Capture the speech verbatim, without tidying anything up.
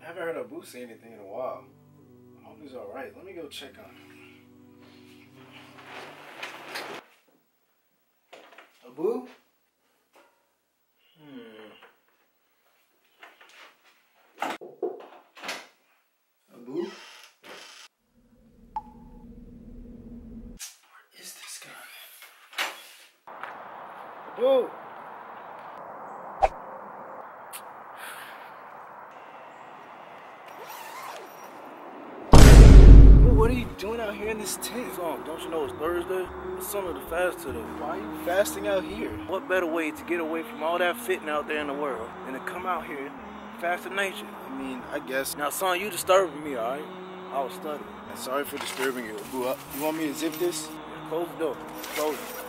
I haven't heard Abu say anything in a while. I hope he's alright. Let me go check on him. Abu? Hmm. Abu? Where is this guy? Abu! What are you doing out here in this tent? Son, don't you know it's Thursday? It's something to fast today. Why are you fasting out here? What better way to get away from all that fitting out there in the world than to come out here and fast in nature? I mean, I guess. Now, son, you disturbing me, all right? I was studying. I'm sorry for disturbing you. Abu, you want me to zip this? Yeah, close the door. Close it.